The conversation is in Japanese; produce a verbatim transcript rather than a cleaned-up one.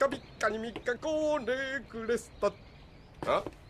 カピッカにみっかこネックレスとあ